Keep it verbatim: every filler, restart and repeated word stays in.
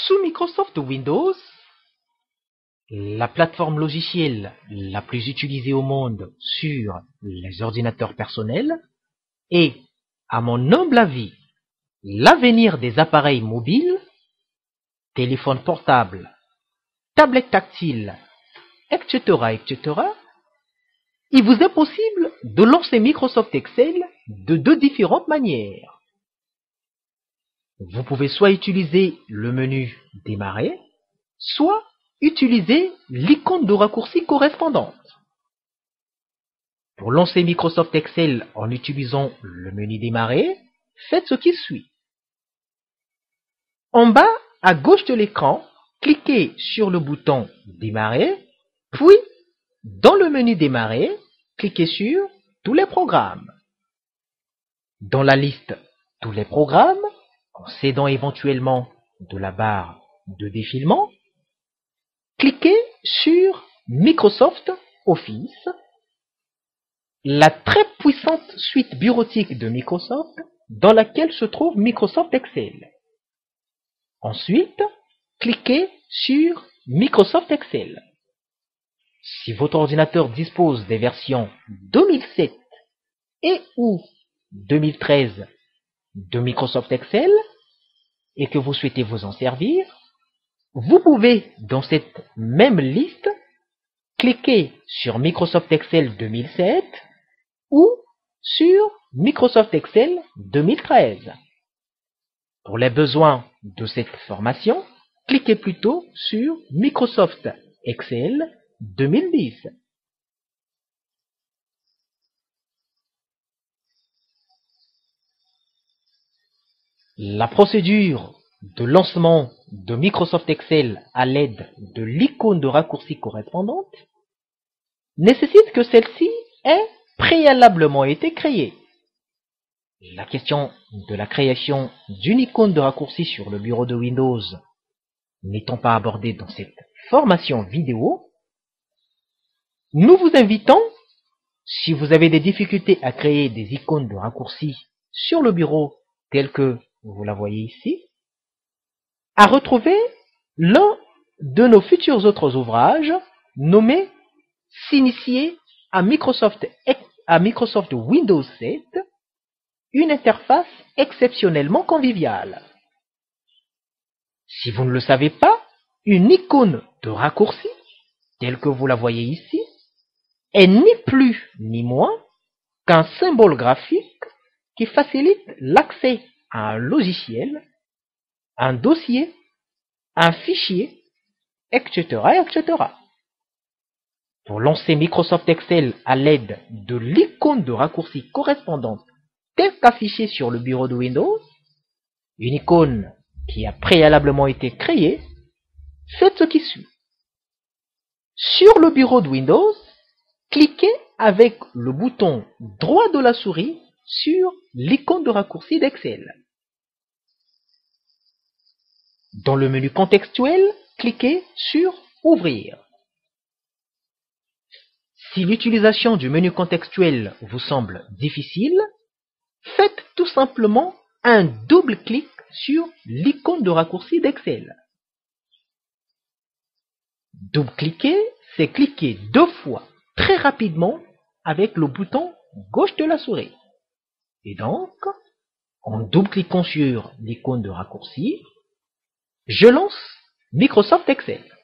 Sous Microsoft Windows, la plateforme logicielle la plus utilisée au monde sur les ordinateurs personnels et, à mon humble avis, l'avenir des appareils mobiles, téléphones portables, tablettes tactiles, et cetera, et cetera, il vous est possible de lancer Microsoft Excel de deux différentes manières. Vous pouvez soit utiliser le menu Démarrer, soit utiliser l'icône de raccourci correspondante. Pour lancer Microsoft Excel en utilisant le menu Démarrer, faites ce qui suit. En bas à gauche de l'écran, cliquez sur le bouton Démarrer, puis dans le menu Démarrer, cliquez sur Tous les programmes. Dans la liste Tous les programmes, en s'aidant éventuellement de la barre de défilement, cliquez sur Microsoft Office, la très puissante suite bureautique de Microsoft dans laquelle se trouve Microsoft Excel. Ensuite, cliquez sur Microsoft Excel. Si votre ordinateur dispose des versions deux mille sept et ou deux mille treize de Microsoft Excel et que vous souhaitez vous en servir, vous pouvez, dans cette même liste, cliquer sur Microsoft Excel deux mille sept ou sur Microsoft Excel deux mille treize. Pour les besoins de cette formation, cliquez plutôt sur Microsoft Excel deux mille dix. La procédure de lancement de Microsoft Excel à l'aide de l'icône de raccourci correspondante nécessite que celle-ci ait préalablement été créée. La question de la création d'une icône de raccourci sur le bureau de Windows n'étant pas abordée dans cette formation vidéo, nous vous invitons, si vous avez des difficultés à créer des icônes de raccourci sur le bureau tel que vous la voyez ici, à retrouver l'un de nos futurs autres ouvrages nommé « S'initier à Microsoft, à Microsoft Windows sept, une interface exceptionnellement conviviale ». Si vous ne le savez pas, une icône de raccourci, telle que vous la voyez ici, est ni plus ni moins qu'un symbole graphique qui facilite l'accès à un logiciel, un dossier, un fichier, et cetera, et cetera. Pour lancer Microsoft Excel à l'aide de l'icône de raccourci correspondante telle qu'affichée sur le bureau de Windows, une icône qui a préalablement été créée, faites ce qui suit. Sur le bureau de Windows, cliquez avec le bouton droit de la souris sur l'icône de raccourci d'Excel. Dans le menu contextuel, cliquez sur Ouvrir. Si l'utilisation du menu contextuel vous semble difficile, faites tout simplement un double clic sur l'icône de raccourci d'Excel. Double-cliquer, c'est cliquer deux fois très rapidement avec le bouton gauche de la souris. Et donc, en double-cliquant sur l'icône de raccourci, je lance Microsoft Excel.